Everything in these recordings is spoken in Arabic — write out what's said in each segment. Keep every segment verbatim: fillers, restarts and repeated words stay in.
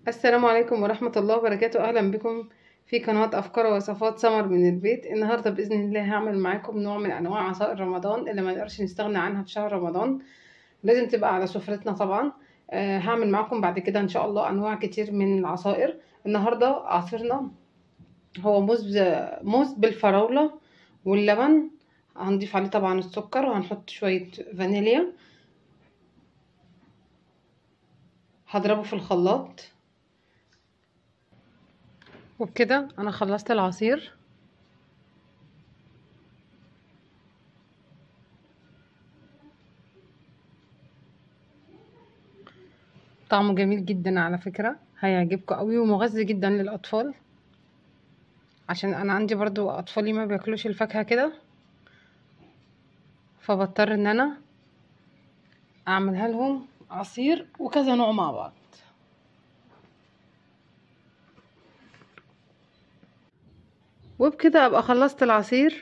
السلام عليكم ورحمة الله وبركاته. أهلا بكم في قناة أفكار ووصفات سمر من البيت. النهاردة بإذن الله هعمل معاكم نوع من أنواع عصائر رمضان اللي ما نقدرش نستغنى عنها في شهر رمضان، لازم تبقى على سفرتنا طبعا. آه هعمل معاكم بعد كده إن شاء الله أنواع كتير من العصائر. النهاردة عصيرنا هو موز موز بالفراولة واللبن. هنضيف عليه طبعا السكر وهنحط شوية فانيليا. هضربه في الخلاط وبكده انا خلصت العصير. طعمه جميل جدا على فكرة، هيعجبكم قوي ومغذي جدا للاطفال، عشان انا عندي برضو اطفالي ما بياكلوش الفاكهة كده، فبضطر ان انا اعملها لهم عصير وكذا نوع مع بعض. وبكده ابقى خلصت العصير.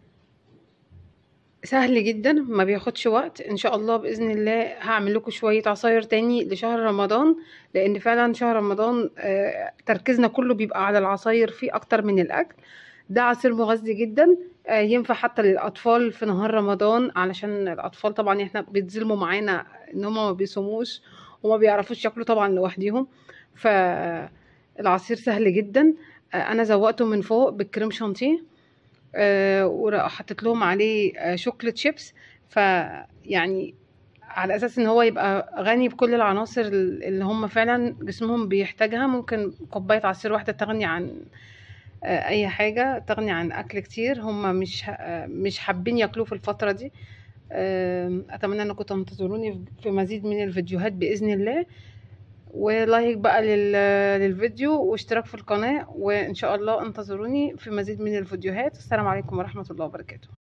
سهل جدا ما بياخدش وقت. ان شاء الله باذن الله هعمل لكم شويه عصاير تاني لشهر رمضان، لان فعلا شهر رمضان آه، تركيزنا كله بيبقى على العصاير فيه اكتر من الاكل. ده عصير مغذي جدا، آه، ينفع حتى للاطفال في نهار رمضان، علشان الاطفال طبعا احنا بيتظلموا معانا ان هم ما بيصوموش وما بيعرفوش ياكلوا طبعا لوحديهم. فالعصير سهل جدا. آه، انا زوقته من فوق بالكريم شانتيه، آه وحطيت لهم عليه آه شوكليت شيبس، فيعني على اساس ان هو يبقى غني بكل العناصر اللي هم فعلا جسمهم بيحتاجها. ممكن كوبايه عصير واحده تغني عن آه اي حاجه، تغني عن اكل كتير هم مش آه مش حابين ياكلوه في الفتره دي. آه اتمنى انكم تنتظروني في مزيد من الفيديوهات باذن الله، ولايك بقى لل... للفيديو واشتراك في القناة، وإن شاء الله انتظروني في مزيد من الفيديوهات. السلام عليكم ورحمة الله وبركاته.